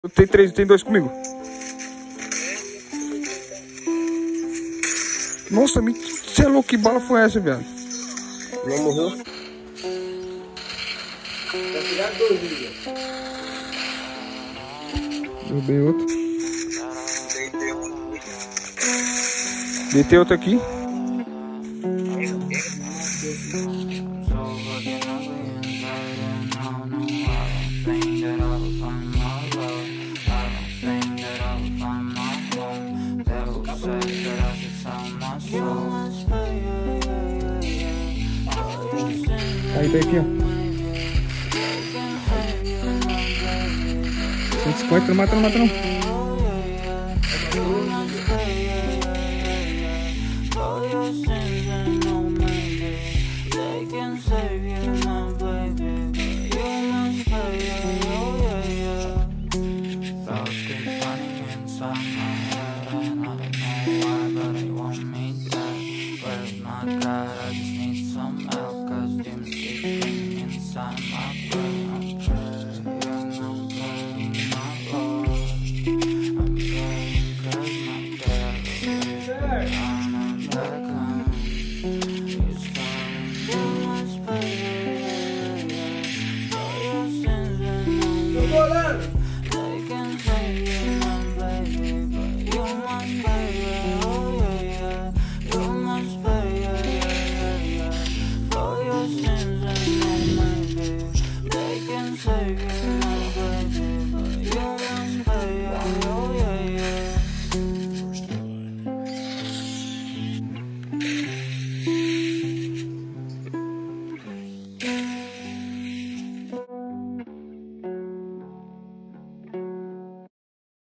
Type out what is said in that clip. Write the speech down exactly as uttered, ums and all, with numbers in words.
Tem três, tem dois comigo. Nossa, me... você é louco, que bala foi essa, velho? Não morreu? Vai tirar dois, velho. Derrubei outro. Deitei outro aqui. Aí tá aqui, ó. cento e cinquenta, não mata, não mata, não. Thoughts keep running inside